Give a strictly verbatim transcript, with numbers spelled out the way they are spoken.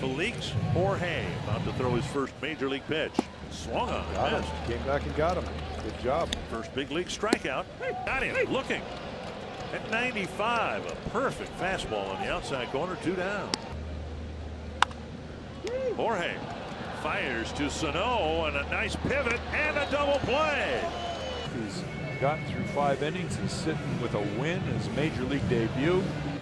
Felix Jorge about to throw his first major league pitch. Swung on. Got him. Came back and got him. Good job. First big league strikeout. Got him. Looking at ninety-five. A perfect fastball on the outside corner. Two down. Jorge fires to Sano and a nice pivot and a double play. He's gotten through five innings. He's sitting with a win, his major league debut.